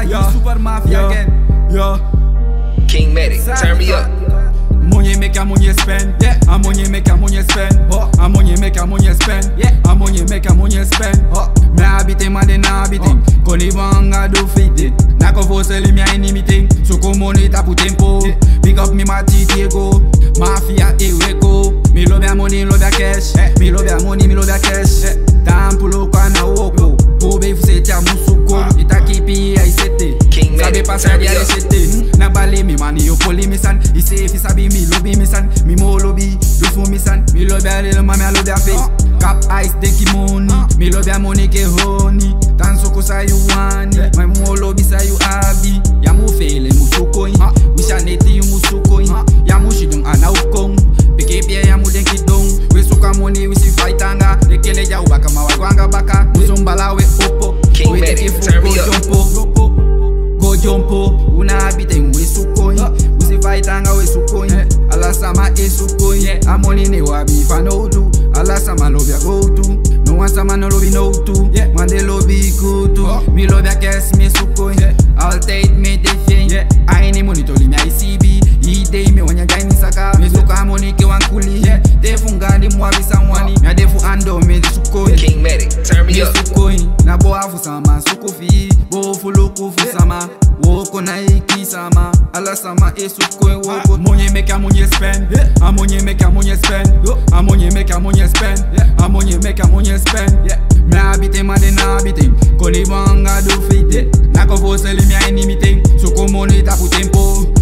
yeah. Super mafia again. Yeah. King Medic, turn me up. Money make a money spend, yeah. A money make a money spend, oh. A money make a money spend, yeah. A money make a money spend, oh. Me habite man de na habite, koni banga do fit. Na ko force li mi inimite, so ko money ta pour tempo. Big up me mati Diego, mafia e weko. Me love ya money, love ya cash. Me love ya money, me love ya cash. Tampulo kwa na oko, bobe fusete ya musuko. Ita kipi ya isete, sabe pasar ya resete. Na bali mi mani yo poli mi san, ise fi sabi mi lobby mi san, mi mo lobby, do for mi san. Mi love ya little mami, I love ya face. Cap ice denki money, me love ya money ke honey. Tan soko sa you wani, my mo lobby sa you happy. Ya mo fele musuko in, wisha neti you musuko in. Ya mo shidung ana ukong, peke pia ya mo denki dong. We suka money we si fightanga, lekele ja ubaka mawagwanga baka. Musumbala we opo, King Medic, turn me up. Go jumpo, una habite we sukoi. We si fightanga we sukoi. Ala sama e sukoi. Amoni ne wabi fa no do. Ala sama love ya go to. No one sama no lobby no to. Man de lobby go to. Me love ya kes me sukoi. I'll take me the thing. I ain't money to li me ICB. Ide me wanya jaini saka. Me suka money ke wankuli. Defunga ndi mwabi samwani. Ya defu ando me sukoi. King Medic, turn me up. Sukoi. Na bo afu sama sukufi. Bo fuluku fu sama. Woko na iki sama. Ala sama e sukoi woko. Money make a money spend. A money make a money spend. A money make a money spend. A money make a money spend. Me habite man de na habite. Koni banga do fit. Na ko force li mi inimite. So ko money ta pour tempo.